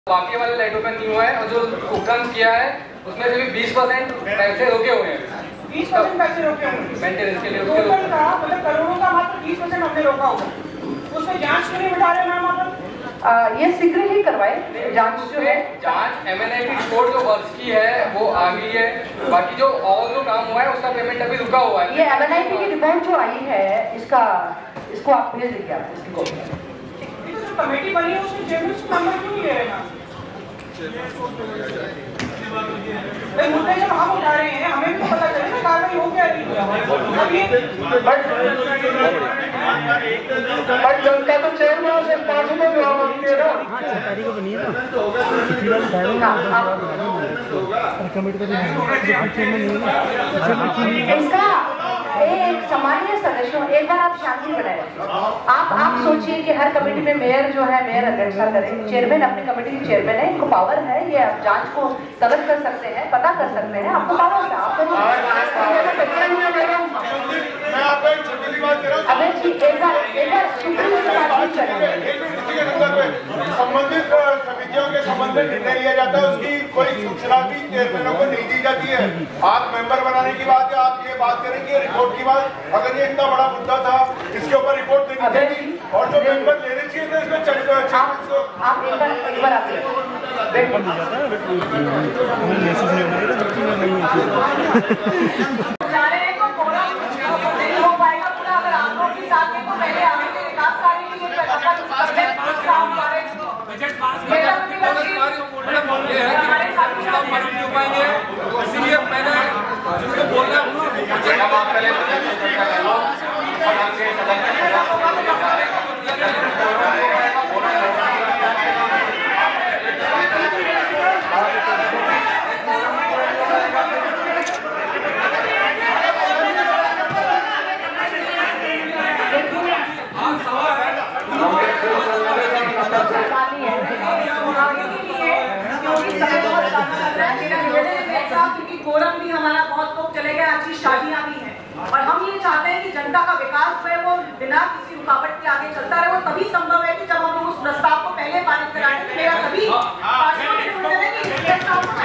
बाकी वाले लाइटों पे नहीं हुआ है और जो उपक्रम किया है उसमें से भी 20% पैसे रोके हुए हैं। 20% पैसे रोके हुए हैं मेंटेनेंस के लिए। टोटल का मतलब करोड़ों का मात्र 20% हमने रोका हुआ। उसमें जांच क्यों नहीं बिठा रहे मैम आप? ये शीघ्र ही करवाए जांच जो है। जांच MNIT रिपोर्ट जो वर्ष की है वो आ गई है, बाकी जो और जो काम हुआ है उसका पेमेंट अभी रुका हुआ है। ये MNIT की रिपोर्ट जो आई है इसको आप भेज दीजिए आप इसको। कमेटी बनी है उसमें चेयरमैन से नंबर क्यों नहीं ले रहे हैं? भाई मुद्दे जब हम उठा रहे हैं हमें भी पता चले ना कार्रवाई हो क्या रही है। बट जनता तो चेयरमैन से पार्षदों में जवाब मांगती है ना। इसका एक सामान्य सदस्य एक बार आप शांति बनाए रखें। आप सोचिए कि हर कमेटी में मेयर जो है मेयर अध्यक्षता करे, चेयरमैन अपनी कमेटी के चेयरमैन है, इनको पावर है, ये आप जांच को तलब कर सकते हैं, पता कर सकते हैं, आपको पावर है। आपको अबे जी एक बार संबंधित समितियों के संबंध में निर्णय लिया जाता है, उसकी कोई सूचना भी चेयरमैनों को नहीं दी जाती है। आप मेंबर बनाने की बात है, आप ये बात करें कि रिपोर्ट की बात, अगर ये इतना बड़ा मुद्दा था इसके ऊपर रिपोर्ट देनी चाहिए और जो मेंबर लेने चाहिए थे इसमें आप एक बार आते इसीलिए मैंने जिसको बोलना फोरम भी हमारा बहुत लोग चले गए, अच्छी शादियां भी हैं और हम ये चाहते हैं कि जनता का विकास जो है वो बिना किसी रुकावट के आगे चलता रहे। वो तभी संभव है कि जब हम लोग उस प्रस्ताव को पहले पारित कराएंगे तो मेरा सभी पार्टियों के निवेदन है कि इस प्रस्ताव को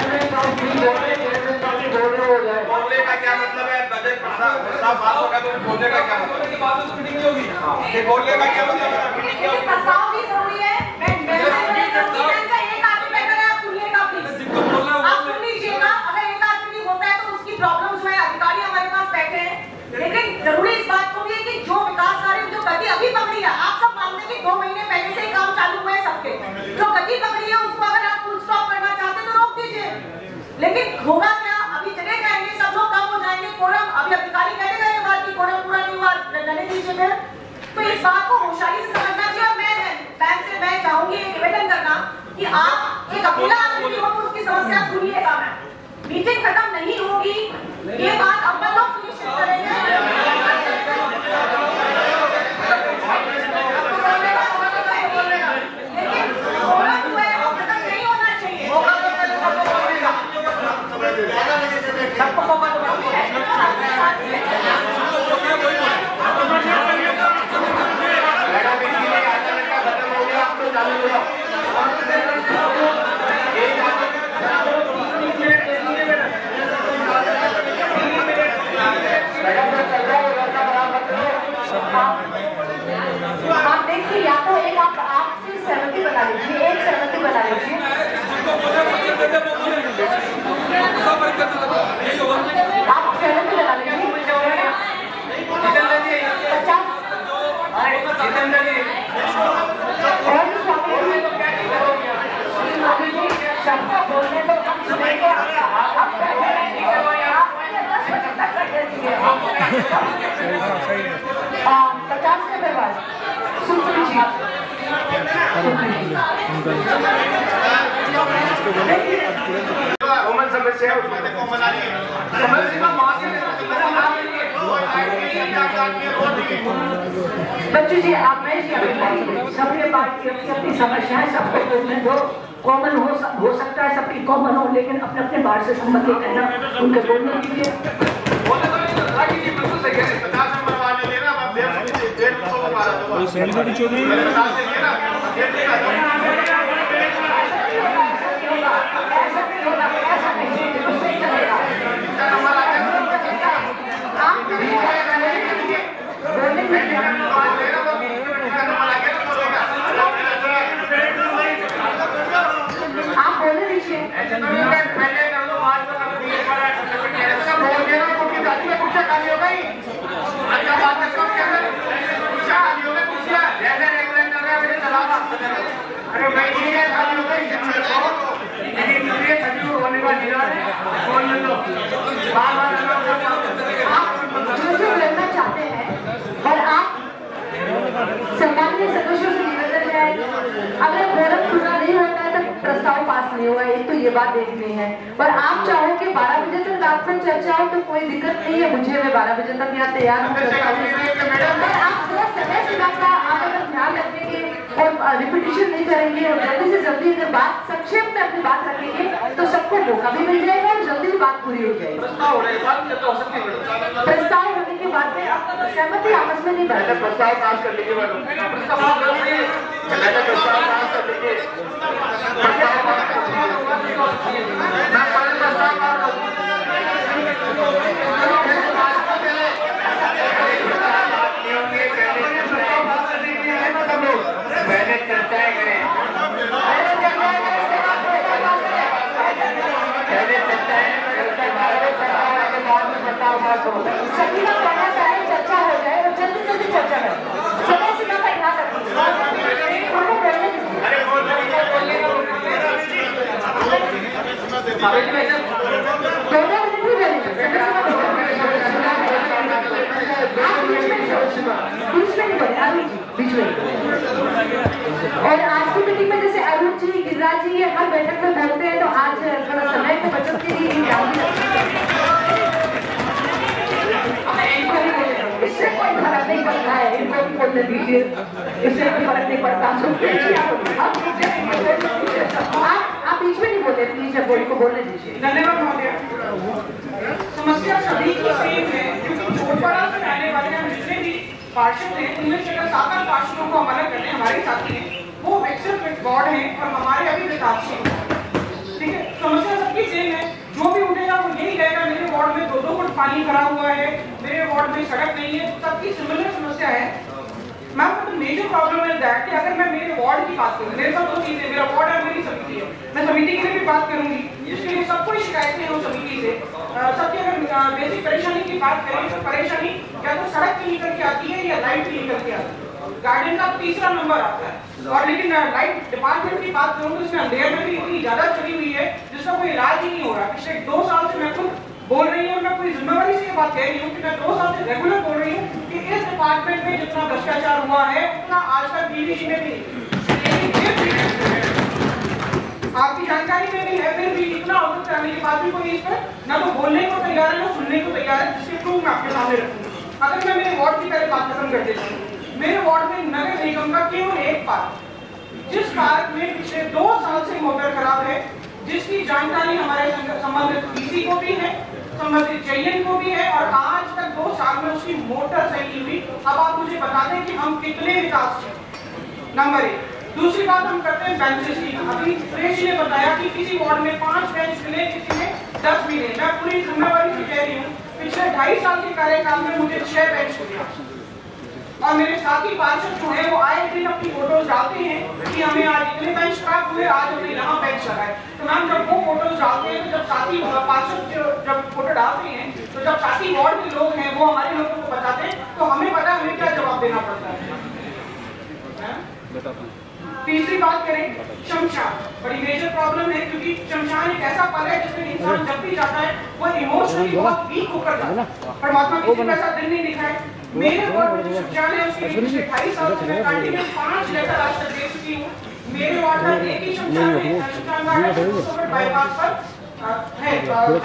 बोलने का क्या मतलब है? बजट प्रस्ताव पास होगा तो बोलने का क्या मतलब है? बोलने का क्या मतलब है? प्रस्ताव भी जरूरी है। प्रॉब्लम जो है अधिकारी हमारे पास बैठे हैं, लेकिन जरूरी इस बात को भी है कि जो विकास कार्य जो गति अभी पकड़ी है, आप सब मानते हैं कि 2 महीने पहले से ही काम चालू हुए हैं सबके, जो गति पकड़ी है उसको अगर आप फुल स्टॉप करना चाहते हैं तो रोक दीजिए। लेकिन होगा क्या? अभी चले जाएंगे, सब लोग कम हो जाएंगे, कोरम अभी अधिकारी कह रहे हैं बात की कोरम पूरा नहीं हुआ, रहने दीजिए फिर। तो इस बात को होशियारी से समझना चाहिए और मैं बैंक से मैं चाहूंगी निवेदन करना कि आप एक अकेला आदमी हो तो उसकी समस्या सुनिएगा। मैं मीटिंग खत्म नहीं होगी, ये बात हम लोग सुनिश्चित करेंगे। लेकिन फोरम जो है वो खत्म नहीं होना चाहिए। सबको मौका दो। आप देखिए या तो एक आपसे सहमति बना लीजिए, एक सहमति बना लीजिए। आप सहमति बना लीजिए। 50 सबको बोलने तो हम सुनेंगे। समस्या है उसमें कॉमन आ रही है। बच्चों जी आप मैं सबके पास अपनी समस्याएं सबको बोलने दो, कॉमन हो सकता है सबकी कॉमन हो, लेकिन अपने अपने बार से संबंधित कहना उनके बोलने दीजिए। चौधरी जो लड़ना चाहते हैं और आप सम्मानीय सदस्यों से निवेदन है, अगर फोरम पूरा नहीं होता है तो प्रस्ताव पास नहीं होगा, एक तो ये बात देखनी है। और आप चाहो कि 12 बजे तक रात में चर्चा हो तो कोई दिक्कत नहीं है, मुझे मैं 12 बजे तक यहाँ तैयार हूँ। आप थोड़ा समय सीमा का आप अगर ध्यान रखेंगे और रिपीटिशन नहीं करेंगे और जल्दी से जल्दी अगर बात संक्षेप में अपनी बात रखेंगे तो सबको मौका भी मिल जाएगा और जल्दी बात पूरी हो जाएगी। प्रस्ताव होने के बाद में सहमति आपस में नहीं बैठे, प्रस्ताव पास कर लीजिए, पहले चर्चाएं करें, सभी का कहना चाहे चर्चा हो जाए और जल्दी जल्दी चर्चा करें, समय सीमा का ध्यान रखें। और आज की मीटिंग में जैसे अरुण जी, गिरिराज जी ये हर बैठक में बोलते हैं, तो आज थोड़ा समय की बचत के लिए इससे कोई फर्क नहीं पड़ता है, इनको भी बोलने दीजिए, इससे कोई फर्क नहीं पड़ता। आप बीच में नहीं बोलते, प्लीज बोली को बोलने दीजिए। धन्यवाद महोदय। समस्या सभी की सेम है, क्योंकि छोटपाड़ा से आने वाले हम जितने भी पार्षद हैं उनमें से अगर 7 पार्षदों को अलग करने हमारे साथी हैं, वो एक्सेप्ट वार्ड हैं और हमारे अभी विकास हैं, ठीक है। समस्या सबकी सेम है, जो भी उठेगा वो यही कहेगा मेरे वार्ड में 2-2 फुट पानी भरा हुआ है, मेरे वार्ड में सड़क नहीं है, सबकी सिमिलर समस्या है। मैम तो मेजर प्रॉब्लम है दैट कि अगर मैं मेरे वार्ड की बात करूँ, मेरे पास 2 चीजें, मेरा वार्ड है, मेरी समिति है, मैं समिति के लिए भी बात करूंगी, जिसके लिए सबको शिकायतें हैं उस समिति से। सबकी अगर बेसिक परेशानी की बात करें तो परेशानी या तो सड़क की निकल के आती है या लाइट की निकल के आती है, गार्डन का 3रा नंबर आता है। और लेकिन लाइट डिपार्टमेंट की बात करूँ तो इसमें अंधेर में भी इतनी ज्यादा चली हुई है जिसका कोई इलाज ही नहीं हो रहा। पिछले 2 साल से मैं खुद बोल रही हूँ, मैं पूरी जिम्मेवारी से ये बात कह रही हूँ कि मैं 2 साल से रेगुलर बोल रही हूँ कि इस डिपार्टमेंट में जितना भ्रष्टाचार हुआ है उतना आज तक डीवीसी में भी नहीं। आपकी जानकारी में भी है, फिर भी इतना अवगत कराने के बाद भी कोई इस पर ना तो बोलने को तैयार है ना सुनने को तैयार है, जिसके प्रूफ मैं आपके सामने रखूंगा। अगर मैं मेरे वार्ड की पहले बात खत्म कर देता हूँ, मेरे वार्ड में नगर निगम का केवल एक पार्क, जिस पार्क में पिछले 2 साल से मोटर खराब है, जिसकी जानकारी हमारे संबंधित डीसी को भी है, संबंधित चयन को भी है, और आज तक 2 साल में उसकी मोटर सही नहीं हुई। अब आप मुझे बता दें कि हम कितने विकास हैं, नंबर 1। दूसरी बात हम करते हैं बेंचेस की। अभी सुरेश ने बताया कि किसी वार्ड में 5 बेंच मिले, किसी में 10 मिले। मैं पूरी जिम्मेवारी से कह रही हूँ, पिछले 2.5 साल के कार्यकाल में मुझे 6 बेंच मिले और मेरे साथी पार्षद जो है वो आए दिन अपनी फोटोज डालते हैं कि हमें आज इतने बेंच प्राप्त हुए, आज हमने यहाँ बेंच लगाए। तो मैम जब वो फोटोज डालते हैं, तो जब साथी पार्षद जब फोटो डालते हैं, तो जब साथी वार्ड के लोग हैं वो हमारे लोगों को बताते हैं, तो हमें पता है हमें क्या जवाब देना पड़ता है। तीसरी बात करें शमशान, बड़ी मेजर प्रॉब्लम है, क्योंकि शमशान एक ऐसा पल है जिसमें इंसान जब भी जाता है वो इमोशनली बहुत वीक होकर जाता है। परमात्मा किसी का ऐसा दिन नहीं दिखा है। मेरे वार्ड में जो शमशान है उसके लिए पिछले 2.5 साल से मैं कंटिन्यूअस 5 लेटर आज तक दे चुकी हूँ। मेरे वार्ड में एक ही शमशान है, शमशान घाट बाईपास पर है,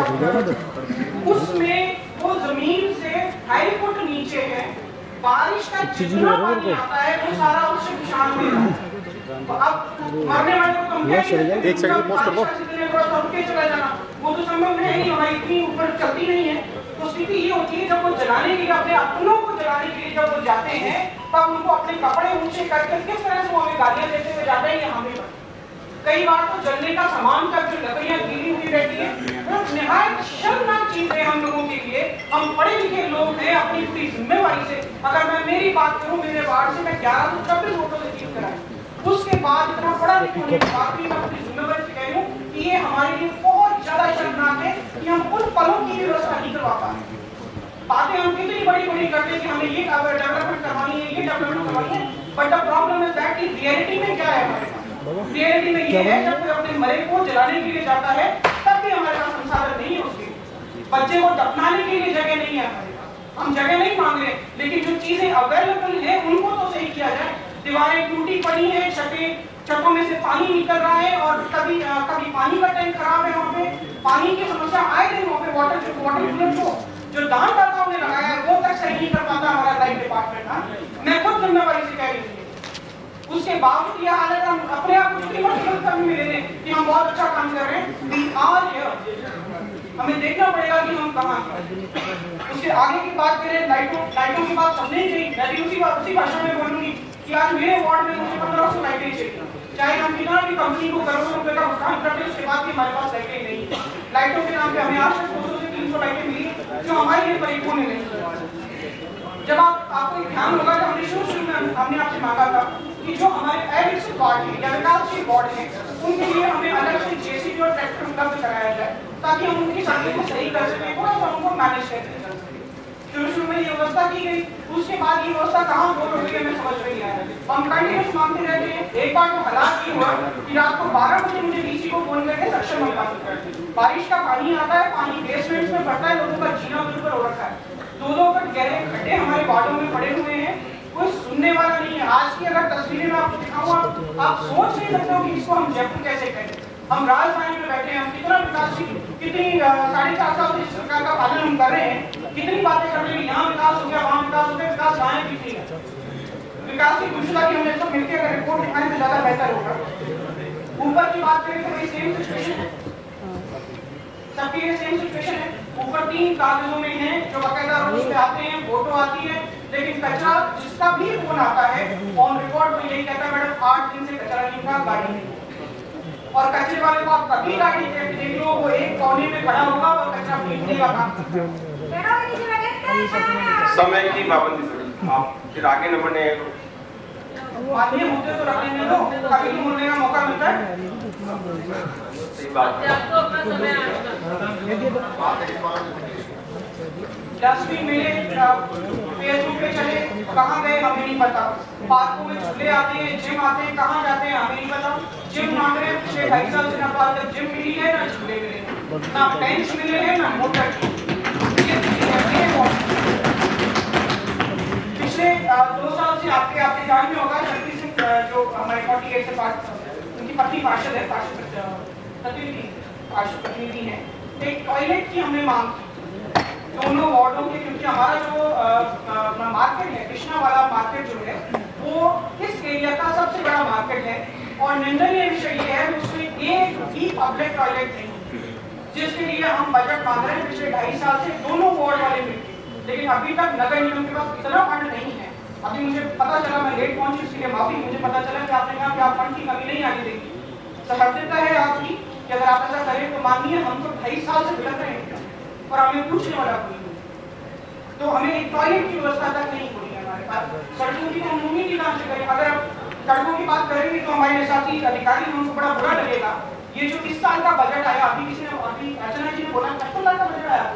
उसमें वो जमीन से 2.5 फुट नीचे है। बारिश का जितना पानी आता है वो सारा उस शमशान में है। तो अब मरने वाले को एक सेकंड पोस्ट कर दो, चला जाना वो तो संभव है ही, हमारी इतनी ऊपर चलती नहीं है। तो स्थिति ये होती है जब वो जलाने के लिए, अपने अपनों को जलाने के लिए जब वो जाते हैं, तब उनको अपने कपड़े ऊंचे करके किस तरह से वो हमें गालियां देते हुए जाते हैं, ये हमें कई बार तो जलने का सामान तक जो लकड़ियां गीली हुई रहती है, वो निहायत शर्मनाक चीज है हम लोगों के लिए। हम पढ़े लिखे लोग हैं, अपनी पूरी जिम्मेवारी से अगर मैं मेरी बात करूं, मेरे वार्ड से मैं 11 से 24 वोटों से जीत कर आई। उसके बाद इतना पढ़ा लिखा होने के बाद भी मैं अपनी जिम्मेदारी से कह रही हूँ कि ये हमारे लिए बहुत ज्यादा शर्मनाक है कि हम उन पलों की व्यवस्था नहीं करवा पा रहे। बातें हम कितनी बड़ी करते हैं कि हमें ये डेवलपमेंट करवानी है, ये डेवलपमेंट करवानी है, but the problem is that कि रियलिटी में क्या है हमारे पास। रियलिटी में ये है जब कोई अपने मरे को जलाने के लिए जाता है तब भी हमारे पास संसाधन नहीं है, उसके बच्चे को दफनाने के लिए जगह नहीं है हमारे पास। हम जगह नहीं मांग रहे, लेकिन जो चीजें अवेलेबल है उनको तो सही किया जाए। दीवारें टूटी पड़ी है, छतों में से पानी निकल रहा है और कभी पानी का टैंक खराब है, वहाँ पे पानी की समस्या आए दिन, वहाँ पे वाटर कूलर को जो दानदाताओं ने लगाया है वो तक सही नहीं कर पाता हमारा लाइफ डिपार्टमेंट। मैं खुद जिम्मेवारी से कह रही थी, उसके बावजूद ये हालत हम अपने आप को कितनी मजबूत करने में ले रहे हैं कि हम बहुत अच्छा काम कर रहे हैं। वी आर हियर, हमें देखना पड़ेगा कि हम कहाँ हैं। उसके आगे की बात करें, लाइटों की बात समझनी चाहिए। मैं भी उसी भाषा में बोलूंगी कि आज मेरे वार्ड में मुझे 1500 लाइटें चाहिए, चाहे हम कितना भी कंपनी को करोड़ों रुपए का भुगतान करते हैं, उसके बाद भी हमारे पास लाइटें नहीं है। लाइटों के नाम पे हमें आज तक 200 से 300 लाइटें मिली जो हमारे लिए परिपूर्ण नहीं। जब आपको ध्यान होगा कि हमने शुरू में हमने आपसे मांगा था कि जो हमारे अविकसित वार्ड है या विकासशील वार्ड है उनके लिए हमें अलग से जेसीबी और ट्रैक्टर उपलब्ध कराया जाए ताकि हम उनकी सड़कों को सही कर सकें, थोड़ा सा उनको मैनेज कर सकें। शुरू में ये व्यवस्था की गई, उसके बाद ये व्यवस्था कहाँ बोल रही है मैं समझ नहीं आया। हम कंटिन्यूस मांगते रहते हैं। एक बार तो हालात ये हुआ कि रात को 12 बजे मुझे डीसी को फोन करके सक्षम मंगवा सकता है। बारिश का पानी आता है, पानी बेसमेंट में भरता है, लोगों का जीना बिल्कुल हो रखा है, 2-2 फुट गहरे खड्डे हमारे वार्डों में पड़े हुए हैं, कोई सुनने वाला नहीं है। आज की अगर तस्वीरें मैं आपको दिखाऊं आप सोच नहीं सकते हो कि इसको हम जयपुर कैसे करें। हम राजधानी में बैठे हैं, हम कितना विकासशील, कितनी 4.5 साल से सरकार का पालन हम कर रहे हैं, कितनी बातें कर रहे हैं, यहाँ विकास हो गया, वहाँ विकास हो गया, विकास कहाँ है कितनी है। विकास की दूसरा की हमने सब मिलकर अगर रिपोर्ट दिखाएं तो ज्यादा बेहतर होगा। ऊपर की बात करें तो वही सेम सिचुएशन है, सबके लिए सेम सिचुएशन है। ऊपर 3 कागजों में है जो बाकायदा रूल्स पे आते हैं, फोटो आती है, लेकिन कचरा जिसका भी फोन आता है ऑन रिकॉर्ड में यही कहता है मैडम 8 दिन से कचरा नहीं उठा, गाड़ी नहीं। और कचरे वाले को आप कभी गाड़ी देख लो, वो एक कोने में खड़ा होगा और कचरा फेंकने का काम करता है। समय की पाबंदी, आप फिर आगे न बढ़े। माननीय मुद्दे तो रखने में दो, कभी बोलने का मौका मिलता है। सही बात है। डस्टबिन मिले, फेसबुक पे चले, कहाँ गए हमें नहीं पता। पार्कों में झूले आते हैं, जिम आते हैं, कहाँ जाते हैं हमें नहीं पता। जिम मांग रहे हैं, पिछले 2.5 साल से ना पाल तक जिम मिली है, ना झूले मिले, ना बेंच मिले हैं, ना मोटर। पिछले 2 साल से आपके जान में होगा शक्ति सिंह जो हमारे 48 से पास उनकी पत्नी पार्षद है, प्रतिनिधि है, एक टॉयलेट की हमने मांग की दोनों वार्डों के, क्योंकि हमारा जो मार्केट है, कृष्णा वाला मार्केट जो है वो इस एरिया का सबसे बड़ा मार्केट है और निंदनीय विषय ये है उसमें एक भी पब्लिक टॉयलेट नहीं, जिसके लिए हम बजट मांग रहे हैं पिछले 2.5 साल से दोनों वार्ड वाले मिलकर, लेकिन अभी तक नगर निगम के पास इतना फंड नहीं है। अभी मुझे पता चला, मैं लेट पहुंची इसलिए माफी, मुझे पता चला कि आपने कहा कि आप फंड की कमी नहीं आने देगी। सहर्षिता है आपकी कि अगर आप ऐसा करें तो मानिए हम तो 2.5 साल से भटक रहे हैं और हमें पूछने वाला कोई नहीं, तो हमें एक टॉयलेट की व्यवस्था तक नहीं होनी है हमारे पास। सड़कों की तो हम उम्मीद ही कहाँ से करें। अगर आप सड़कों की बात करेंगे तो हमारे साथी अधिकारी हमको बड़ा बुरा लगेगा। ये जो इस साल का बजट आया, अभी अर्चना जी ने बोला 55 लाख का बजट आया,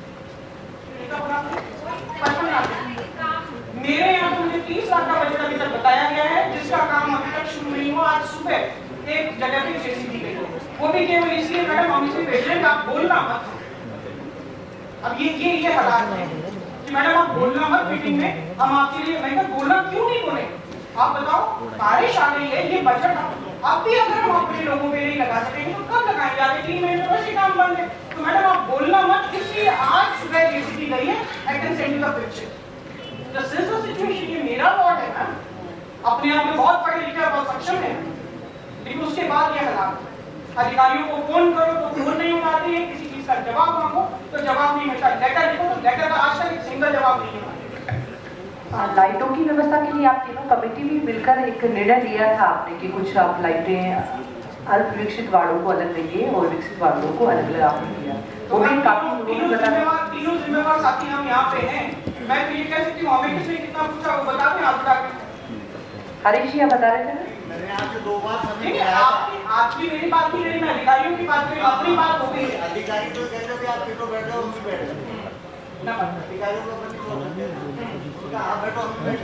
55 लाख। मेरे यहाँ तो मुझे 30 लाख का बजट अभी तक बताया गया है, जिसका काम अभी तक शुरू नहीं हुआ। आज सुबह एक जगह पे जेसीबी गई, वो भी केवल इसलिए मैडम हम इसे भेज रहे हैं आप बोलना मत। अब ये हालात है कि मैडम आप बोलना मत मीटिंग में, हम आपके लिए, मैं बोलना क्यों नहीं बोले आप बताओ। बारिश आ गई है, ये बजट अब भी अगर हम अपने लोगों पे नहीं लगा सकेंगे तो कब लगाएंगे? आगे 3 महीने में वैसे काम बंद है। तो मैडम आप बोलना मत, इसलिए आज सुबह जेसीबी गई है, I can send you the picture. This is the situation. ये मेरा वार्ड है ना, अपने आप में बहुत पढ़े लिखे बहुत सक्षम है, लेकिन उसके बाद ये हालात। अधिकारियों को फोन करो तो फोन नहीं उठाते हैं, किसी चीज का जवाब मांगो तो जवाब नहीं मिलता, लेटर लिखो तो लेटर का आज तक एक सिंगल जवाब नहीं मिला। लाइटों की व्यवस्था के लिए आप तीनों कमेटी भी मिलकर एक निर्णय लिया था आपने कि कुछ आप लाइटें अल्प विकसित वार्डों को अलग देंगे और विकसित वार्डों को अलग अलग आपने दिया, वो भी काफी तीनों जिम्मेवार साथी हम यहाँ पे हैं। मैं तो ये कह सकती हूँ हमें किसने कितना पूछा वो बताते हैं आप। हरीश जी आप बता रहे थे आपकी मेरी बात नहीं करी, मैं अधिकारियों की बात करी, अपनी बात हो गई। अधिकारी तो कहते हो कि आप किलो बैठ रहे हो उसी बैठ अधिकारियों को आप बैठो हम बैठ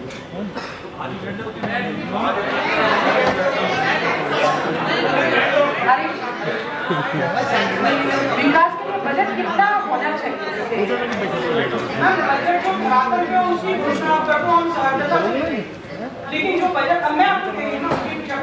विकास के लिए बजट कितना होना चाहिए? बजट जो बराबर में उसकी घोषणा करो, हम सहजता से, लेकिन जो बजट अब मैं आपको कही ना,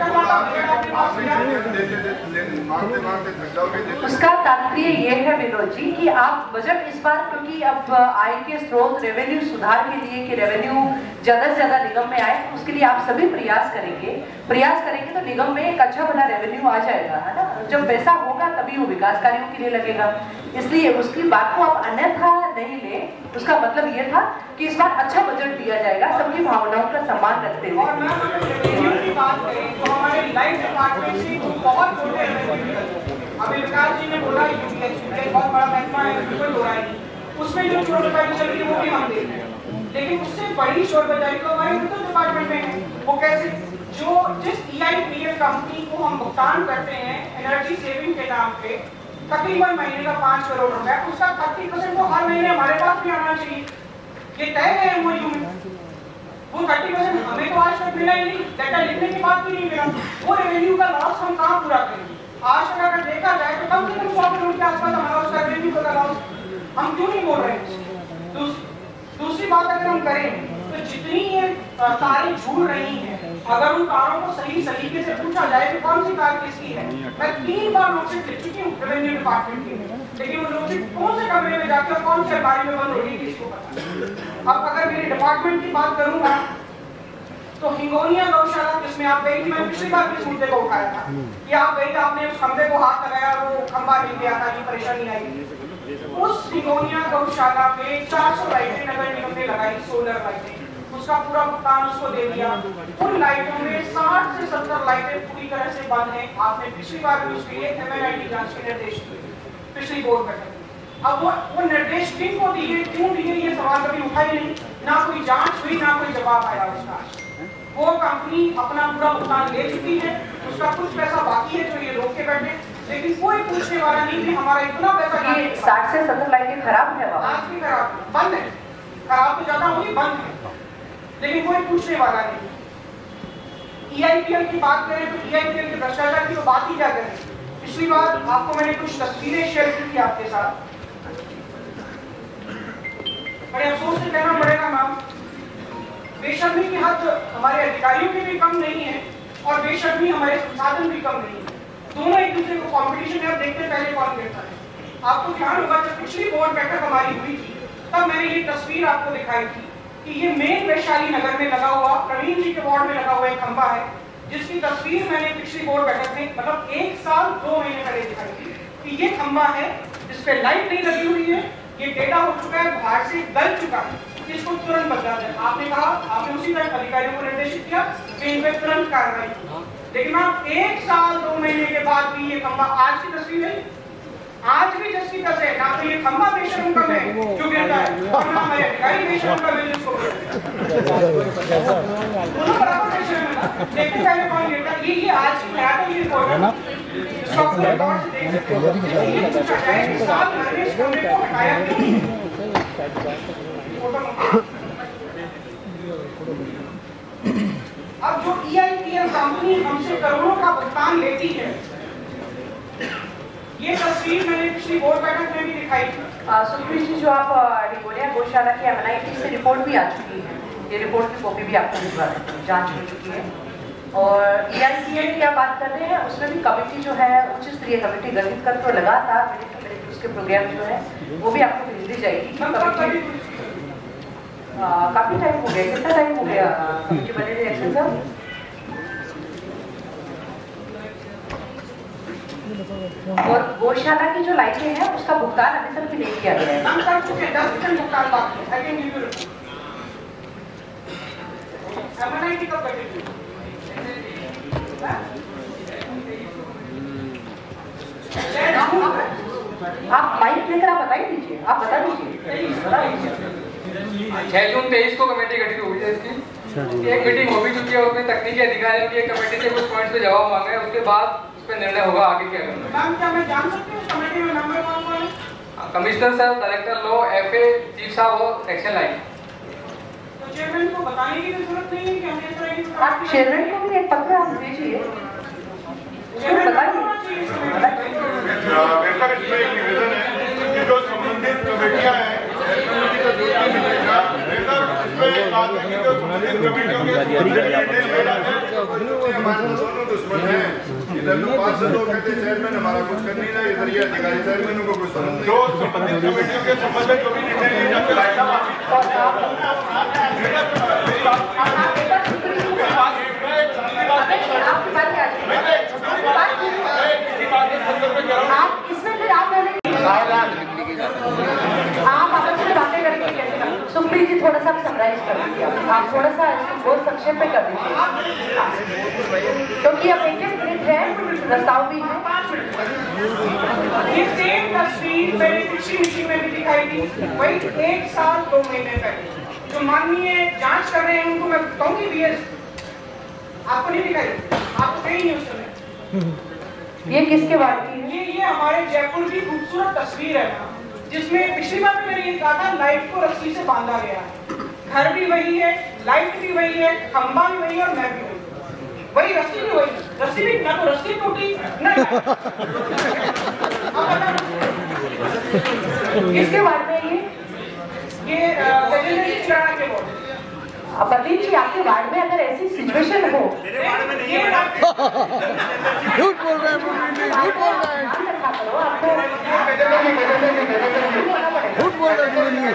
उसका तात्पर्य ये है विनोद जी कि आप बजट इस बार, क्योंकि अब आय के स्रोत रेवेन्यू सुधार के लिए कि रेवेन्यू ज्यादा से ज्यादा निगम में आए, उसके लिए आप सभी प्रयास करेंगे तो निगम में एक अच्छा बड़ा रेवेन्यू आ जाएगा, है ना। जब वैसा होगा तभी वो विकास कार्यों के लिए लगेगा, इसलिए उसकी बात को आप अन्यथा नहीं ले। उसका मतलब ये था कि इस बार अच्छा बजट दिया जाएगा सबकी भावनाओं का सम्मान रखते हुए। और मैं की बात करें तो हमारे लाइफ डिपार्टमेंट से बहुत छोटे अभी विकास जी ने बोला यूपीएच बहुत बड़ा महत्व है, कोई हो रहा है नहीं, उसमें जो चोर बजाई चल रही है वो भी हम देख रहे हैं, लेकिन उससे बड़ी चोर बजाई तो हमारे विद्युत डिपार्टमेंट में है। वो कैसे? जो जिस EIPL कंपनी को हम भुगतान करते हैं एनर्जी सेविंग के नाम पे तकरीबन महीने का 5 करोड़ रुपए, उसका 30% तो हर महीने हमारे पास भी आना चाहिए। ये तय है MOU में, वो 30% हमें तो आज तक मिला ही नहीं, डाटा लिखने के बाद भी नहीं मिला। वो रेवेन्यू का लॉस हम कहाँ पूरा करेंगे? आज तक अगर देखा जाए तो कम से कम 100 करोड़ के आसपास हमारा उसका रेवेन्यू का लॉस, हम क्यों नहीं बोल रहे हैं? दूसरी बात अगर हम करें तो जितनी ये तारें झूल रही हैं, अगर उन तारों को सही तरीके से पूछा जाए तो कौन सी कार किसकी है? मैं 3 बार नोटिस लिख चुकी हूँ रेवेन्यू डिपार्टमेंट की, लेकिन वो नोटिस कौन से कमरे में जाकर कौन से अलमारी में बंद होगी किसको पता। अब अगर मेरे डिपार्टमेंट की बात करूंगा तो हिंगोनिया गौशाला जिसमें आप गई थी, मैं पिछली बार इस मुद्दे को उठाया था कि आप गई, आपने उस खंबे को हाथ लगाया, वो खंबा गिर गया था, ये परेशानी आई। उस हिंगोनिया गौशाला पे 400 लाइटें नगर निगम ने लगाई, सोलर लाइटें, उसका पूरा भुगतान उसको दे दिया। उन लाइटों में 60 से 70 लाइटें पूरी तरह से बंद हैं। आपने पिछली बार भी उसके लिए MNIT जांच के निर्देश दिए पिछली बोर्ड बैठक। अब वो निर्देश किन को दिए, क्यों दिए, ये सवाल कभी उठा ही नहीं, ना कोई जांच हुई, ना कोई जवाब आया उसका। वो कंपनी अपना पूरा भुगतान ले चुकी है, उसका कुछ पैसा बाकी है जो ये रोक के बैठे, लेकिन कोई पूछने वाला नहीं कि हमारा इतना पैसा 60 से 70 लाइटें खराब है, आज भी खराब बंद है, खराब तो ज्यादा होगी, बंद है, लेकिन कोई पूछने वाला नहीं। EIPL की बात करें तो EIPL के भ्रष्टाचार की तो बात ही क्या करें। पिछली बार आपको मैंने कुछ तस्वीरें शेयर की थी आपके साथ, बड़े अफसोस से कहना पड़ेगा मैम, बेशर्मी की हद हमारे अधिकारियों की भी कम नहीं है और बेशर्मी हमारे संसाधन भी कम नहीं है, दोनों एक दूसरे को कंपटीशन में। अब देखते हैं पहले कौन गिरता है। आपको ध्यान होगा जब पिछली बोर्ड बैठक हमारी हुई थी तब मैंने ये तस्वीर आपको दिखाई थी कि ये मेन वैशाली नगर में लगा हुआ, प्रवीण जी के वार्ड में लगा हुआ एक खंबा है, जिसकी तस्वीर मैंने पिछली बोर्ड बैठक में मतलब 1 साल 2 महीने पहले दिखाई थी कि ये खंबा है जिसपे लाइट नहीं लगी हुई है, ये टेढ़ा हो चुका है, बाहर से गल चुका है, इसको तुरंत बदला जाए। आपने कहा, आपने उसी तरह अधिकारियों को निर्देशित किया कि इन पे तुरंत कार्रवाई, लेकिन आप 1 साल 2 महीने के बाद भी ये खंबा, आज की तस्वीर है, आज भी जैसी तस है, ना तो ये खंबा बेशर्म कम है जो गिरता है और ना हमारे अधिकारी बेशर्म कम है जिसको दोनों बराबर बेशर्म है। देखते पहले कौन गिरता है। ये आज की मैटर की रिपोर्ट है, इसको अपने रिकॉर्ड से देख सकते हो। ये पूछा जाए कि साल भर में इस खंबे को हटाया क्यों नहीं? अब जो EIPL कंपनी हमसे करोड़ों का भुगतान लेती है, ये तस्वीर मैंने पिछली बोर्ड बैठक में भी दिखाई थी। सुप्रीत जी, जो आप हिंगोनिया गौशाला की MNIT से रिपोर्ट भी आ चुकी है, ये रिपोर्ट की कॉपी भी आपको भिजवा देती हूँ, जांच हो चुकी है। और EIPL की आप बात कर रहे हैं, उसमें भी कमेटी जो है उच्च स्तरीय कमेटी गठित कर तो लगातार उसके प्रोग्राम जो है वो भी आपको भेज दी जाएगी। काफी टाइम हो गया, कितना टाइम हो गया कमेटी बने हुए एक्शन साहब? और गौशाला की जो लाइटें हैं उसका भुगतान अभी तक भी नहीं किया गया है। हम कर चुके हैं, 10% भुगतान बाकी है। MNIT कब करेगी? आप माइक लेकर आप बता ही दीजिए, आप बता दीजिए। 6 जून 23 को कमेटी गठित हुई है इसकी। एक मीटिंग हो भी चुकी है, उसमें तकनीकी अधिकारियों की कमेटी से कुछ पॉइंट्स पे जवाब मांगा है, उसके बाद उस पर निर्णय होगा आगे क्या करना। मैम क्या मैं जान सकती हूँ कमेटी में नंबर कौन कौन है? कमिश्नर साहब, डायरेक्टर लॉ, FA, चीफ साहब और एक्शन लाइन। तो चेयरमैन को बताने की जरूरत नहीं है कि हमें इस तरह की आप चेयरमैन को भी एक पत्र आप भेजिए। चेयरमैन बताइए। बेहतर इसमें एक निवेदन है कि जो संबंधित कमेटियां हैं, बेहतर इसमें एक बात है कि जो संबंधित कमेटियों के दुश्मन है, इधर लोग पार्षद लोग कहते चेयरमैन हमारा कुछ कर नहीं रहा, इधर ये अधिकारी चेयरमैन को कुछ समझ जो संबंधित कमेटियों के संबंध में जो भी निर्णय लिए जाते हैं आप इसमें फिर आप आपस में बातें करेंगे कैसे? सुप्रीत जी थोड़ा सा समराइज कर दीजिए, आप थोड़ा सा बहुत संक्षेप में कर दीजिए, क्योंकि अब एक मिनट है, प्रस्ताव भी है। ये सेम तस्वीर मैंने पिछली मीटिंग में भी दिखाई थी, वही 1 साल 2 महीने पहले जो माननीय जांच कर रहे हैं उनको मैं कहूँगी BS आपको नहीं दिखाई, आपको कहीं नहीं सुने। ये किसके वार्ड की है? ये हमारे जयपुर की खूबसूरत तस्वीर है ना, जिसमें पिछली बार मैंने ये कहा था लाइट को रस्सी से बांधा गया है। घर भी वही है, लाइट भी वही है, खंबा भी वही है और मैं भी वही रस्सी भी वही, रस्सी भी ना तो रस्सी टूटी ना किसके वार्ड में ये गजेंद्र जी चिराना के वार्ड। प्रदीप जी आपके वार्ड में अगर ऐसी सिचुएशन हो, झूठ बोल रहे हैं, झूठ बोल रहे हैं, झूठ बोल रहे हैं,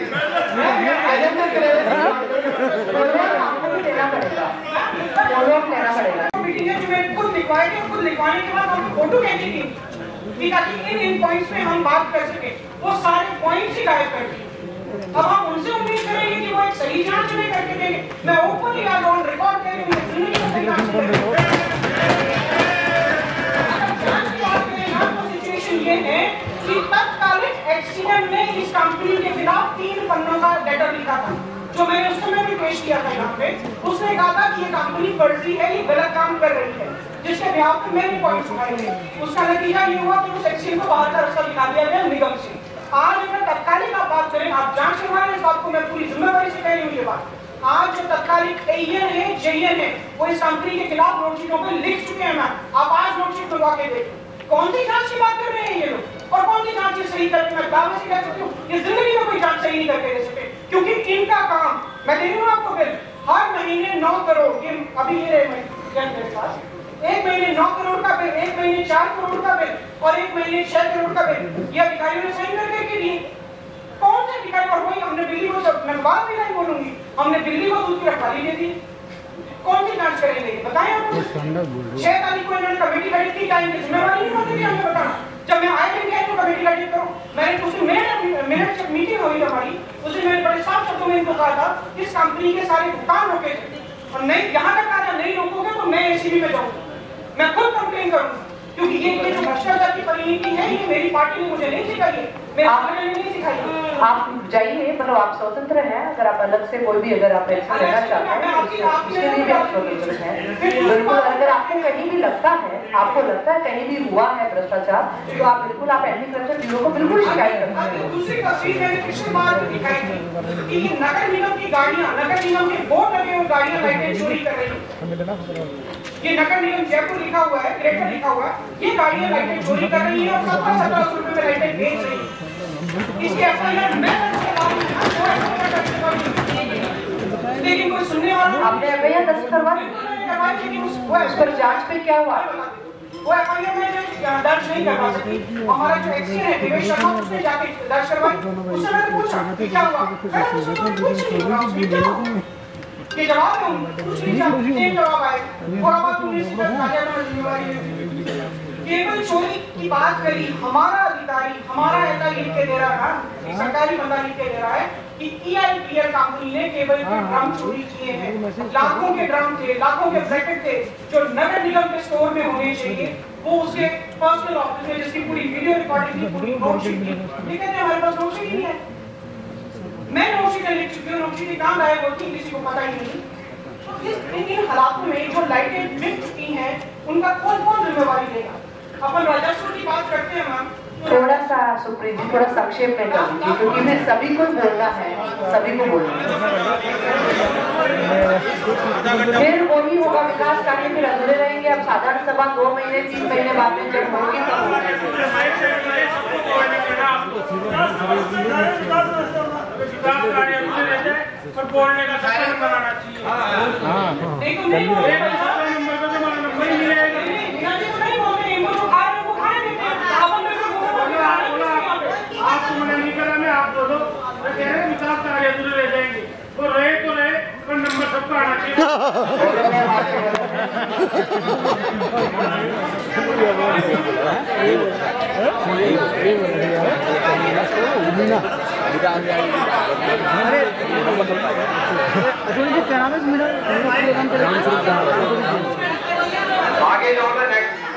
लेना पड़ेगा। जो मैंने खुद लिखवाए थे, खुद लिखवाने के बाद हमने फोटो खींची थी ताकि इन पॉइंट्स में हम बात कर सके, वो सारे पॉइंट्स ही गायब कर दिए। अब हम उनसे उम्मीद करेंगे कि वो एक सही जांच में करके देंगे। मैं ओपनली आज ऑन रिकॉर्ड कर रही हूँ, जिंदगी में सही जांच करेंगे। जांच की बात करें ना तो सिचुएशन ये है कि तत्कालीन एक्सीडेंट में इस कंपनी के खिलाफ 3 पन्नों का लेटर लिखा था, जो मैंने उस समय भी पेश किया था यहाँ पे। उसने कहा था कि ये कंपनी फर्जी है, ये गलत काम कर रही है, जिसके बिहाफ पे मैंने पॉइंट्स उठाए थे। उसका नतीजा ये हुआ कि उस एक्सीडेंट को बाहर का रास्ता दिखा दिया गया निगम से। आज अगर तत्कालिक आप बात करें, आप जांच करवाएं, इस बात को मैं पूरी जिम्मेवारी से कह रही हूँ। ये बात आज जो तत्कालिक AN है, JN है, वो इस कंपनी के खिलाफ नोटशीटों पे लिख चुके हैं। मैम आप आज नोटशीट मंगवा के देखिए, कौन सी जांच की बात कर रहे हैं ये लोग, और कौन सी जांच सही करके मैं दावे से कह सकती हूँ ये जिंदगी में कोई जांच सही नहीं करके दे सके, क्योंकि इनका काम मैं दे रही हूँ आपको बिल हर महीने 9 करोड़, ये अभी ये रहे मेरे पास, 1 महीने 9 करोड़ का बिल, 1 महीने 4 करोड़ का बिल और 1 महीने 6 करोड़ का बिल, ये अधिकारियों ने साइन करके दिए। कौन से अधिकारी? और वही हमने दिल्ली को, मैं बात भी नहीं बोलूंगी, हमने दिल्ली को दूध की रखवाली दे दी। कौन सी जांच करेंगे बताएं आप? 6 तारीख को इन्होंने कमेटी गठित की, क्या इनकी जिम्मेवारी नहीं होती हमें बताना? जब मैं आए थे क्या कमेटी गठित करो, मैंने उसमें मेरे जब मीटिंग हुई हमारी, उसमें मैंने बड़े साफ शब्दों में इनको कहा था इस कंपनी के सारे भुगतान रोके थे, और नहीं यहाँ तक कहा था नहीं रोकोगे तो मैं ACB में जाऊंगा, मैं खुद कंप्लेन करूंगा, क्योंकि ये जो भ्रष्टाचार की परिणति है ये मेरी पार्टी ने मुझे नहीं सिखाई है, मेरे संगठन ने नहीं सिखाई है। आप जाइए, मतलब आप स्वतंत्र हैं, अगर आप अलग से कोई भी अगर आप ऐसा लेना चाहते हैं उसके लिए भी आप स्वतंत्र हैं। बिल्कुल, अगर आपको कहीं भी लगता है, आपको लगता है कहीं भी हुआ है भ्रष्टाचार, तो आप बिल्कुल आप एंटी करप्शन ब्यूरो को बिल्कुल शिकायत कर सकते हैं। दूसरी तस्वीर मैंने पिछली बार दिखाई थी कि ये नगर निगम की गाड़ियां, नगर निगम के बोर्ड लगे हुए गाड़ियां लाइटें चोरी कर रही है। ये नगर निगम जयपुर लिखा हुआ है, ग्रेटर लिखा हुआ है, ये गाड़ियां लाइटें चोरी कर रही है और 1700 रुपए में लाइटें बेच रही है। इसके FIR लेकिन कोई सुनने वाला, आपने FIR दर्ज करवा दी, उस पर जांच पे क्या हुआ? वो FIR में दर्ज नहीं करवा सकी। हमारा जो एक्सीडेंट है दिवेश शर्मा, उसने जाके दर्ज करवाई। उससे मैंने पूछा क्या हुआ, ये जवाब है कुछ नहीं, जवाब आए थोड़ा बहुत केबल चोरी की बात करी, हमारा अधिकारी हमारा नेता लिख के दे रहा था, सरकारी बंदा लिख के दे रहा है कि EIPL कंपनी ने केबल के ड्रम चोरी किए हैं। लाखों के ड्रम थे, लाखों के ब्रैकेट थे जो नगर निगम के स्टोर में होने चाहिए, वो उसके पर्सनल ऑफिस में, जिसकी पूरी वीडियो रिकॉर्डिंग थी, पूरी नोटशीट थी, लेकिन हमारे पास नोटशीट ही नहीं है। मैं नोटशीट लिख चुकी हूँ, नोटशीट कहाँ गायब होती है किसी को पता ही नहीं। इन हालातों में जो लाइटें बिक चुकी हैं उनका कौन जिम्मेवारी लेगा? अपन राजस्व की बात करते हैं मैम, थोड़ा सा सुप्रीत जी थोड़ा संक्षेप में कर दीजिए क्योंकि फिर सभी को बोलना है, सभी को बोलना है। फिर वही होगा, विकास कार्य फिर अधूरे रहेंगे। अब साधारण सभा 2 महीने 3 महीने बाद में जब होगी तब बोलने का साधन बनाना आपको मना नहीं करा मैं, आप बोलो मैं कह रहे विकास कार्य अधूरे रह जाएंगे। वो रहे तो रहे पर नंबर सबका आना चाहिए। आगे जाओ ना।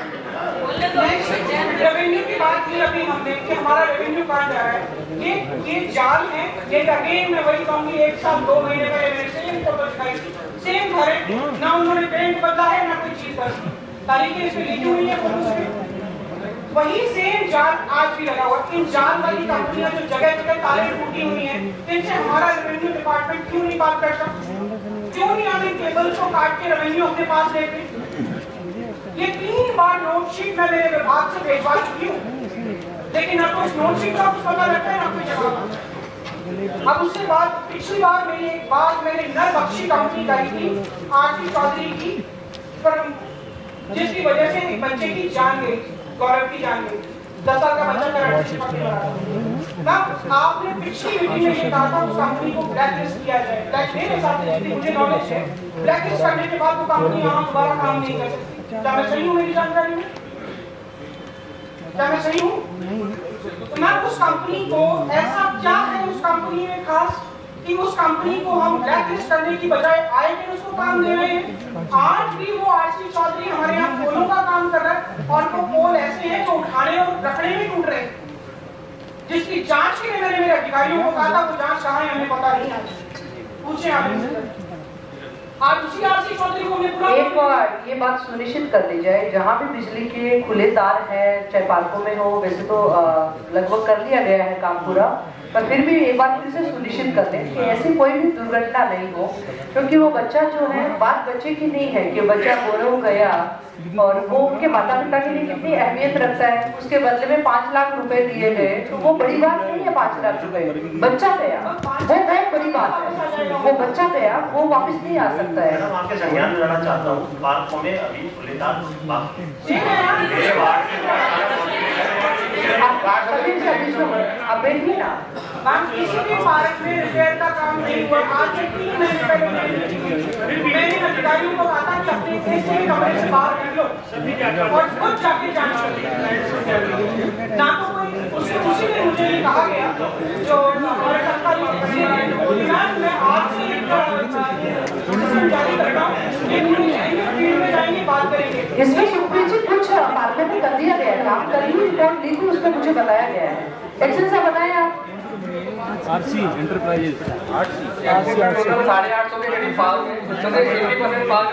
रेवेन्यू की बात की अभी हमने कि हमारा रेवेन्यू कहाँ जा रहा है। ये जाल है, ये अगेन मैं वही कहूँगी 1 साल 2 महीने पहले सेम फोटो दिखाई, सेम घर है, ना उन्होंने पेंट बदला है ना कोई चीज बदली, तारीखें इसमें लिखी हुई है फोटो में। वही सेम जाल आज भी लगा हुआ। इन जाल वाली कंपनियां जो जगह जगह ताले टूटी हुई हैं, इनसे हमारा रेवेन्यू डिपार्टमेंट क्यों नहीं बात करता? क्यों नहीं हम इन केबल्स को काट के रेवेन्यू अपने पास लेते? ये 3 बार नोटशीट मैं मेरे विभाग से भेजवा चुकी हूँ, लेकिन अब उस नोटशीट का कुछ पता लगता है ना कोई जवाब। अब उसके बाद पिछली बार मेरी एक बात मैंने नरबख्शी कंपनी करी थी आरती चौधरी की, पर जिसकी वजह से एक बच्चे की जान गई, गौरव की जान गई, 10 साल का बच्चा ना। आपने पिछली मीटिंग में ये कहा था उस कंपनी को ब्लैकलिस्ट किया जाए। मेरे साथ मुझे नॉलेज है, ब्लैकलिस्ट करने के बाद वो कंपनी यहाँ दोबारा काम नहीं कर सकती। क्या मैं सही हूँ मेरी जानकारी में? क्या मैं सही हूँ? तो मैं उस कंपनी को, ऐसा क्या है उस कंपनी में खास कि उस कंपनी को हम ब्लैकलिस्ट करने की बजाय आए दिन उसको काम दे रहे हैं? आज भी वो आरसी चौधरी हमारे यहाँ पोलों का काम कर रहा है और वो पोल ऐसे हैं जो उठाने और रखने में टूट रहे हैं, जिसकी जांच के लिए मैंने मेरे अधिकारियों को कहा था वो जांच कहाँ है हमें पता नहीं। आज पूछे आप आज उसी आरसी चौधरी को एक बार ये बात सुनिश्चित कर ली जाए, जहाँ भी बिजली के खुले तार है, चाहे पार्कों में हो, वैसे तो लगभग कर लिया गया है काम पूरा, पर फिर भी एक बार फिर से सुनिश्चित कर लें कि ऐसी कोई भी दुर्घटना नहीं हो, क्योंकि वो बच्चा जो है, बात बच्चे की नहीं है कि बच्चा गोरव गया और वो उनके माता पिता के लिए कितनी अहमियत रखता है, उसके बदले में 5 लाख रुपए दिए गए, तो वो बड़ी बात नहीं है 5 लाख रुपए। बच्चा गया वो बहुत बड़ी बात है, वो बच्चा गया वो वापस नहीं आ सकता है। मैं आपके संज्ञान में लाना चाहता हूँ, पार्कों में अभी खुले तार अपडेट ना मैम, किसी भी पार्क में रिपेयर का काम नहीं हुआ। आज से 3 महीने पहले मैंने अधिकारियों को कहा था कि अपने किसी भी कमरे से बाहर निकलो और खुद जाके जांच करो। ना तो कोई उसी में मुझे ये कहा गया जो हमारे सरकारी मैं आज से जारी कर रहा हूँ, फील्ड में जाएंगे बात करेंगे। इसमें सुप्रीत जी कुछ पार्कों में कर दिया गया है, काम कर ली, रिपोर्ट ली थी, उसमें मुझे बताया गया है। एक्शन सा बताएं आप। आरसी एंटरप्राइजेज 850 के करीब पार्क है, उसमें 80% पार्क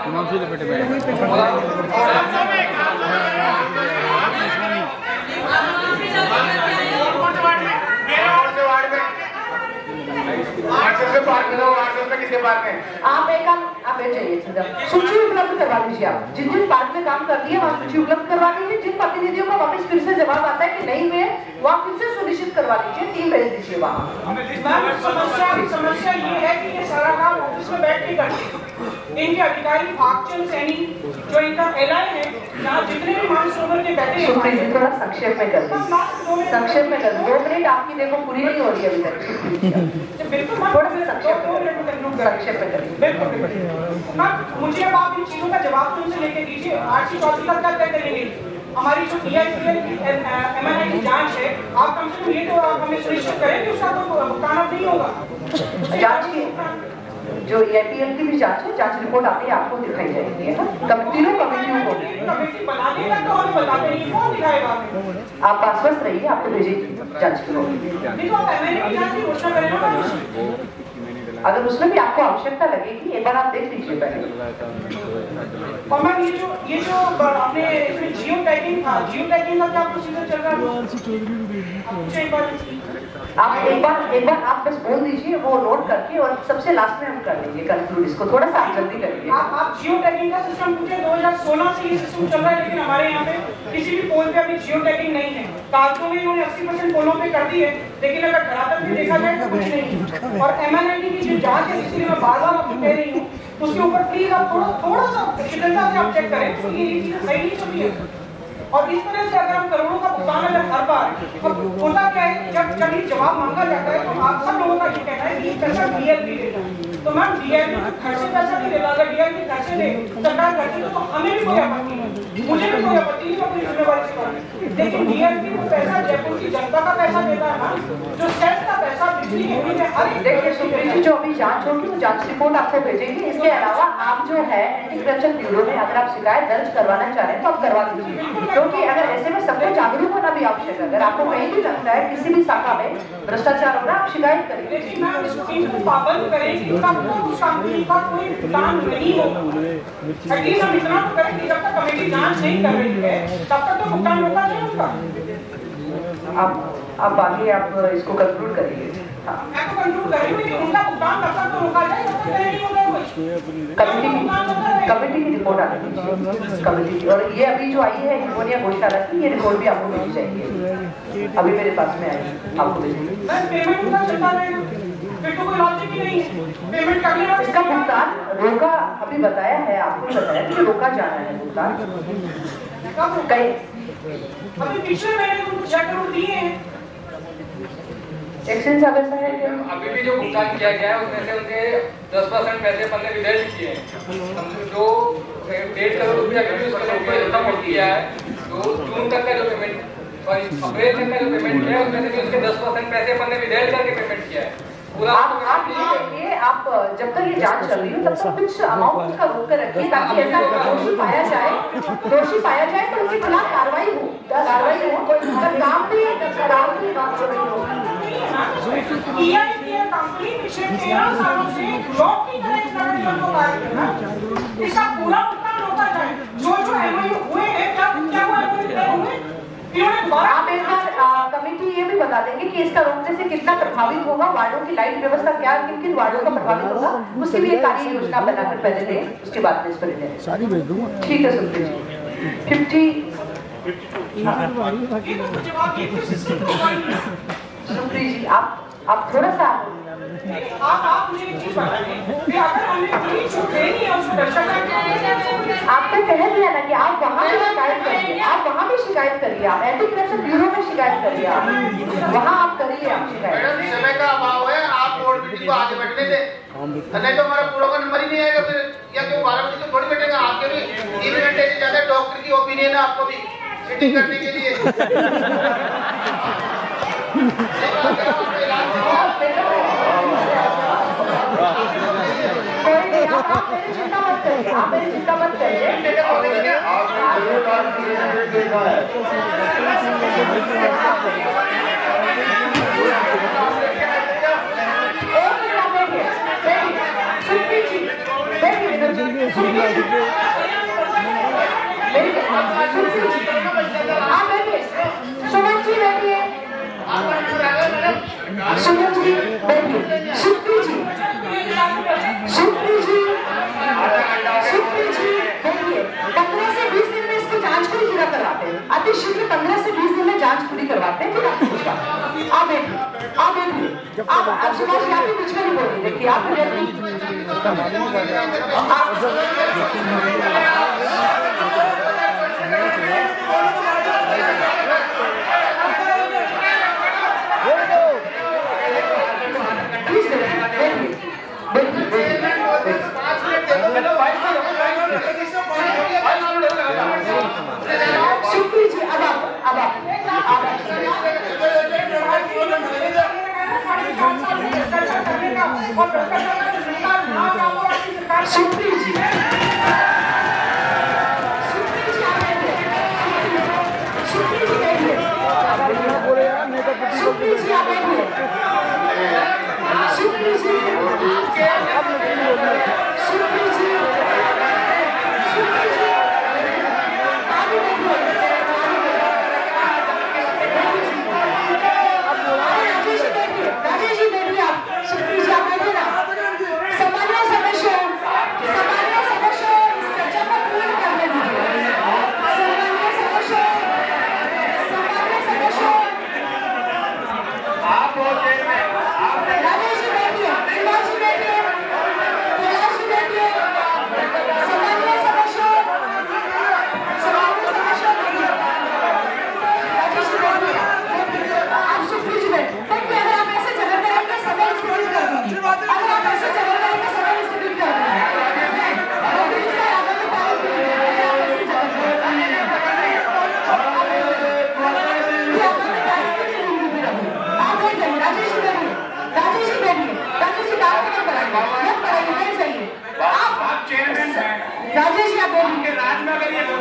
आप एक काम आप चाहिए सूची उपलब्ध करवा दीजिए। आप जिन जिन पार्क में काम कर दिया वहाँ सूची उपलब्ध करवा दीजिए। जिन प्रतिनिधियों का वापस फिर से जवाब आता है कि नहीं हुए, वहाँ फिर से सुनिश्चित करवा दीजिए, टीम भेज दीजिए वहाँ। समस्या ये है कि ये सारा काम ऑफिस में बैठ के करते हैं। इनके अधिकारी भागचंद सैनी जो इनका एलआई है, यहाँ जितने भी मानसरोवर के बैठे हैं, थोड़ा संक्षेप में कर दीजिए, संक्षेप में कर 2 मिनट आपकी देखो पूरी नहीं हो रही अभी तक। बिल्कुल थोड़ा सा संक्षेप में कर दीजिए। मुझे अब आप इन चीजों का जवाब तो इनसे लेके दीजिए। आरसी चौधरी का क्या करेंगे? हमारी जो DIPL की MNI की जांच है, आप कम से कम ये तो आप हमें सुनिश्चित करें कि उसका कोई भुगतान नहीं होगा। जांच की जो EIPL की भी जांच है, जांच रिपोर्ट आती है, आपको दिखाई जाएगी है ना, तीनों कमेटियों को। कमेटी बनाने का तो हमें बताते नहीं, कौन दिखाएगा? आप आश्वस्त रहिए, आपको भेजेगी जांच की। देखो आप MNI की जांच की घोषणा करें ना। अगर उसमें भी आपको आवश्यकता लगेगी एक बार आप देख लीजिए पहले। और मैम ये जो आपने इसमें जियो टैगिंग था, जियो टैगिंग का क्या प्रोसीजर चल रहा है? आप एक बार आप बस बोल दीजिए, वो नोट करके और सबसे लास्ट में हम कर लेंगे कंक्लूड इसको। थोड़ा सा आप जल्दी करिए। आप जियो टैगिंग का सिस्टम पूछे 2016 से ये सिस्टम चल रहा है, लेकिन हमारे यहाँ पे किसी भी पोल पे अभी जियो टैगिंग नहीं है। कागजों में इन्होंने 80% पोलों पे कर दी है, लेकिन अगर धरातल पे देखा जाए तो कुछ नहीं। और MNLD की जो जांच है, इसलिए मैं बार-बार आपको कह रही हूँ, उसके ऊपर प्लीज आप थोड़ा सा शिथिलता से आप चेक करें, तो ये चीजें सही नहीं चल रही है। और इस तरह से अगर हम करोड़ों का भुगतान अगर हर बार, अब होता क्या है, जब ये जवाब मांगा जाता है तो आप सब लोगों का ये कहना है कि पैसा DLP देगा। तो मैम DLP घर से पैसा नहीं देगा, अगर DLP घर से दे, सरकार घर से, तो हमें भी कोई आपत्ति नहीं, मुझे भी कोई आपत्ति नहीं, अपनी जिम्मेवारी से करूँ। लेकिन DLP को पैसा जयपुर की जनता का पैसा देता है ना, जो सेस का पैसा बिजली के में हर एक। देखिए सुप्रीम जी, जो अभी जांच होगी वो जांच रिपोर्ट आपको भेजेंगे। इसके अलावा आप जो है एंटी करप्शन ब्यूरो में अगर आप शिकायत दर्ज करवाना चाह रहे हैं तो आप करवा दीजिए, क्योंकि अगर ऐसे में सबको जागरूक होना भी आवश्यक है। अगर आपको कहीं भी लगता है किसी भी शाखा में भ्रष्टाचार हो रहा है, आप शिकायत करिए। लेकिन मैम इसको पाबंद करें, उस कंपनी का कोई भुगतान नहीं होगा। एटलीस्ट हम इतना तो करें कि जब तक कमेटी जांच नहीं कर रही है तब तक तो भुगतान होता है उनका। आप बाकी आप इसको कंक्लूड करिए। मैं तो कंक्लूड कर रही हूँ कि उनका भुगतान तब तक तो रोका जाए जब तक नहीं होगा कमेटी की रिपोर्ट आने दीजिए, कमेटी की। और ये अभी जो आई है निमोनिया घोषाला की, ये रिपोर्ट भी आपको भेजी जाएगी, अभी मेरे पास में आई, आपको भेजेंगे। पेमेंट पूरा चलता रहेगा, फिर तो कोई लॉजिक ही नहीं है। पेमेंट करने का इसका भुगतान रोका, अभी बताया है, आपको बताया कि रोका जाना है भुगतान कहीं। अभी पिछले महीने तो 6 करोड़ दिए हैं। एक्सचेंज अब ऐसा है कि अभी भी जो भुगतान किया गया है उसमें से उनके 10% पैसे अपन ने विदेश किए हैं। जो 1.5 करोड़ रुपया अभी भी उसके ऊपर पेमेंट किया है, तो जून तक का जो पेमेंट, सॉरी अप्रैल तक का जो पेमेंट किया है उसमें से भी उसके 10% पैसे अपन ने विदेश करके पेमेंट किया है। आप ये आप जब तक ये जांच चल रही हो तब तक कुछ अमाउंट उसका रोक कर रखिए, ताकि ऐसा दोषी पाया जाए तो उनके खिलाफ कार्रवाई हो। अगर काम भी कंपनी पिछले 13 सालों से ब्लॉक की तरह इसका पूरा भुगतान रोका जाए। जो MOU हुए हैं, क्या हुआ हुए? आप एक बार कमेटी ये भी बता देंगे कि इसका रोकने से कितना प्रभावित होगा, वार्डों की लाइट व्यवस्था क्या, किन वार्डों का प्रभावित होगा, उसकी भी एक कार्य योजना बनाकर पहले दें, उसके बाद में इस पर सारी भेज दूंगा। ठीक है सुप्रीम जी। 50 सुप्रीम जी, आप थोड़ा सा आप मुझे एक चीज बताइए, अगर हमने पूरी छूट देनी है उसको दर्शक आपने कह दिया ना कि आप वहाँ भी शिकायत करिए, आप वहाँ भी शिकायत करिए, आप एंटी करप्शन ब्यूरो में शिकायत करिए, आप वहाँ आप करिए आप शिकायत। मैडम समय का अभाव है, आप बोर्ड मीटिंग को आगे बैठने दें, नहीं तो हमारा पूरा का नंबर ही नहीं आएगा फिर, या क्यों 12 बजे तो थोड़ी बैठेगा। आपके भी 3 घंटे से ज्यादा डॉक्टर की ओपिनियन है आपको भी मीटिंग करने के लिए। आप मेरी चिंता मत करिए, आप मेरी चिंता मत करिए। सुमन जी बैठिए, सुमन जी बैठिए, सुप्री जी देखिए 15 से 20 दिन में इसकी जांच पूरी पूरा करवाते हैं, अति शीघ्र 15 से 20 दिन में जांच पूरी करवाते हैं। फिर आप बैठिए, आप सुभाष जी आप भी कुछ नहीं बोलिए। देखिए आप सुप्री जी अब सुप्री जी सुप्री जी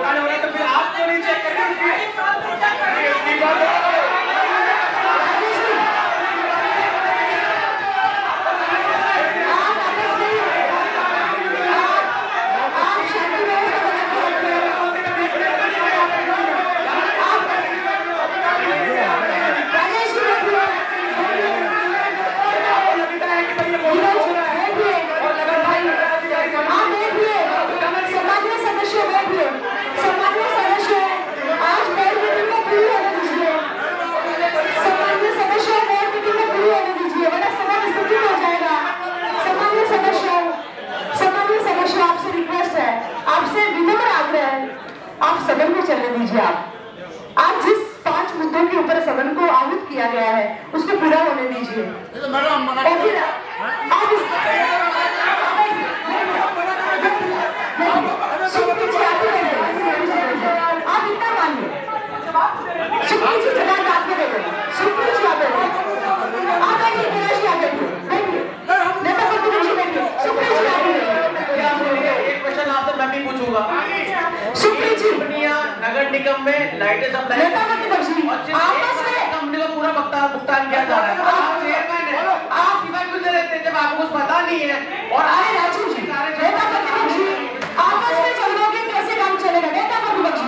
हो रहा है तो फिर आप क्यों नहीं चेक करते? आपसे विनम्र आग्रह है, आप सदन को चलने दीजिए। आप जिस 5 मुद्दों के ऊपर सदन को आहूत किया गया है उसको पूरा होने दीजिए। और फिर आप इतना मानिए, सुप्रीम जी जवाब आपको दे दें, सुप्रीम जी आप नेता प्रतिपक्ष बैठिए, सुप्रीम जी एक क्वेश्चन आपसे मैं भी पूछूंगा। सुप्रीम जी नगर निगम में लाइटें सप्लाई नेता प्रतिपक्ष आपस में कंपनी को पूरा भुगतान किया जा रहा है। आप चेयरमैन हैं, आप सिवाय कुछ रहते हैं जब आपको कुछ पता नहीं है। और आए राजू जी नेता प्रतिपक्ष आपस में चल रहे कैसे काम चलेगा? नेता प्रतिपक्ष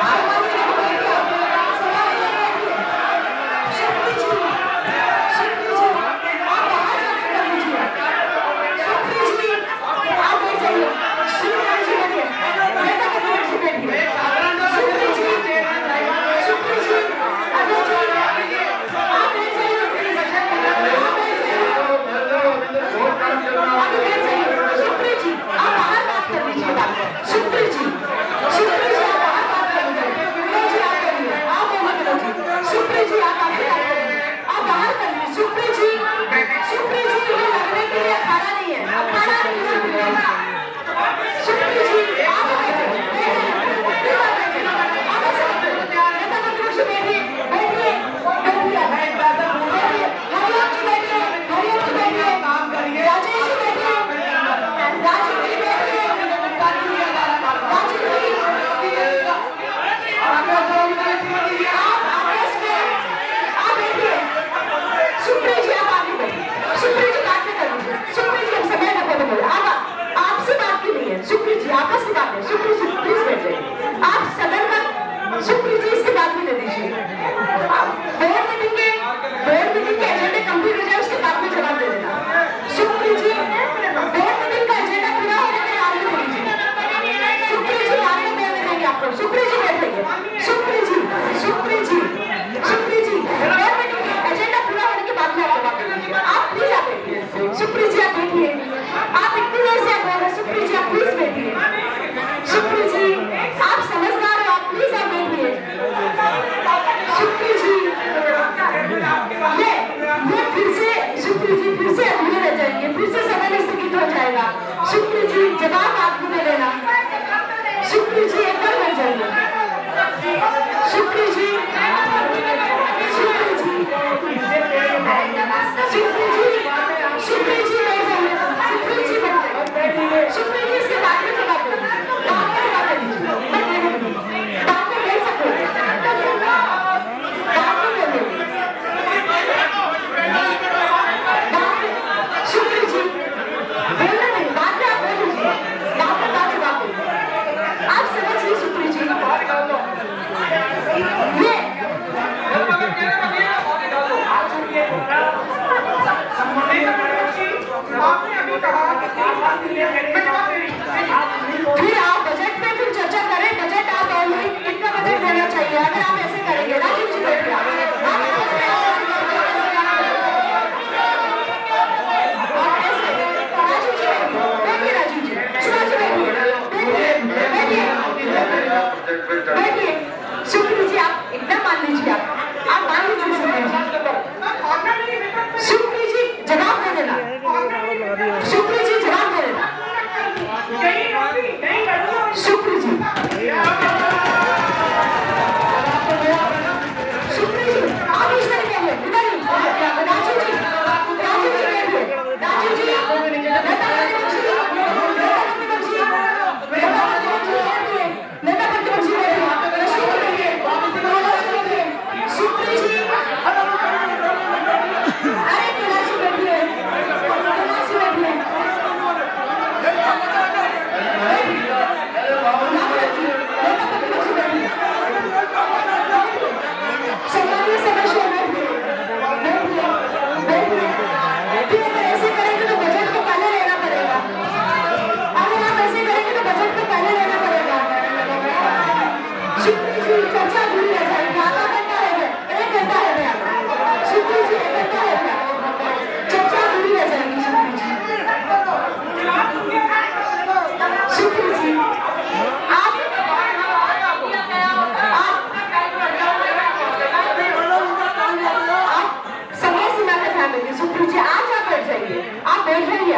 फिर आप बजट पे फिर चर्चा करें। बजट आप ऑलरेडी कितना बजट देना चाहिए? अगर आप ऐसे करेंगे राजीव जी बैठिए, बैठिए सुप्रीम जी आप एकदम मान लीजिए, आप मान लीजिए सुप्रीम जी जवाब दे देना, सुप्रीम जी जवाब दे देना, सुप्रीम जी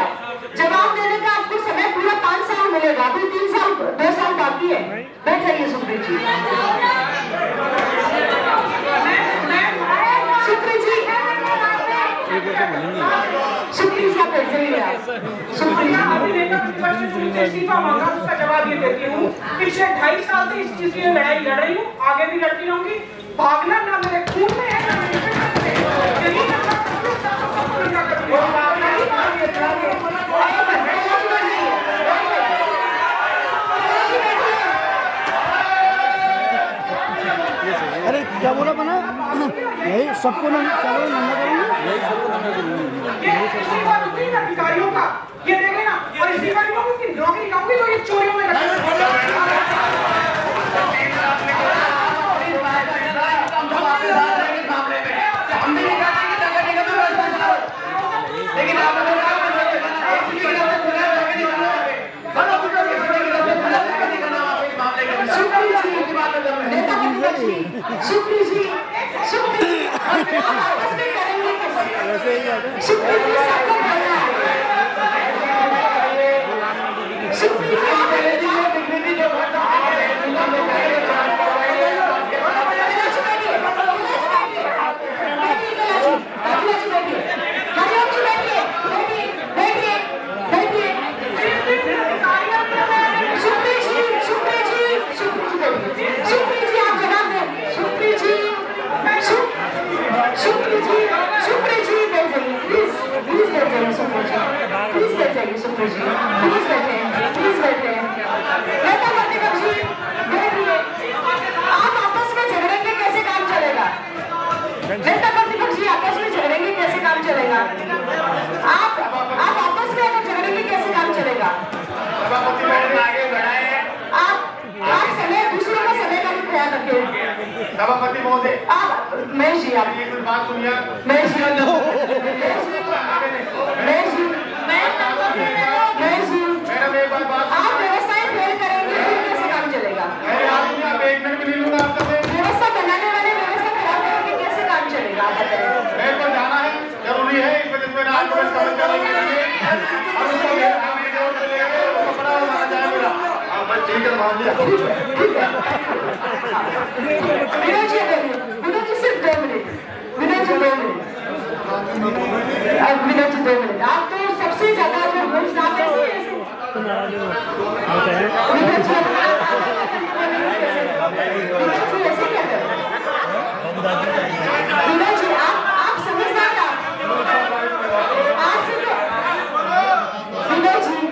जवाब देने का आपको समय पूरा 5 साल मिलेगा, अभी 3 साल 2 साल बाकी है। बैठ जाइए सुप्रीत जी। सुप्रीत जी, सुप्रीत जी आप बैठ जाइए। सुप्रीत जी अभी नेता प्रतिपक्ष ने मुझसे इस्तीफा मांगा, उसका जवाब ये देती हूँ। पिछले 2.5 साल से इस चीज की लड़ाई लड़ रही हूँ, आगे भी लड़ती रहूंगी। भागना ना मेरे खून में है, ना मेरे पेट में है। यही करना अरे क्या बोला बना यही सबको ना चलो नंगा करेंगे, यही सबको नंगा करेंगे। ये इस्तीफा दूसरी अधिकारियों का ये देंगे ना, और इस्तीफा नहीं होगी, नौकरी का होगी तो ये चोरियों में सुप्रीत जी, सुप्रीत आपस में करेंगे कैसे? सुप्रीत जी सबको बोलना है। सुप्रीत जी सभापति महोदय, महेश जी आप एक बात सुनिए। महेश जी मैडम एक बात आप व्यवस्थाएं फेल करेंगे कैसे काम चलेगा? आप 1 मिनट भी नहीं लूंगा आपका। व्यवस्था बनाने वाले व्यवस्था खराब करेंगे कैसे काम चलेगा? आप बताइए। मेरे को जाना है, जरूरी है, इस वजह से मैंने आपको समझ करने विनोद जी सिर्फ 2 minute, Vinod ji 2 minute, Vinod ji 2 minute. आप तो सबसे ज्यादा जो विनोद जी आप समझदार आपसे तो विनोद जी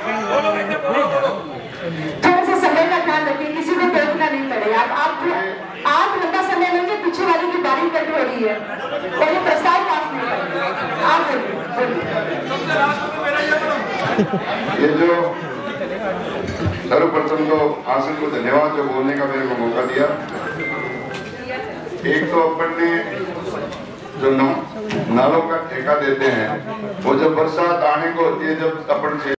थोड़ा सा समय का ध्यान रखिए, किसी को टोकना नहीं पड़ेगा। आप लंबा समय लेंगे, पीछे वाले की बारी कट हो रही है और ये प्रस्ताव पास नहीं करेंगे। आप ये जो सर्वप्रथम तो हासिल को धन्यवाद जो बोलने का मेरे को मौका दिया। एक तो अपन ने जो नालों का ठेका देते हैं, वो जब बरसात आने को होती है, जब अपन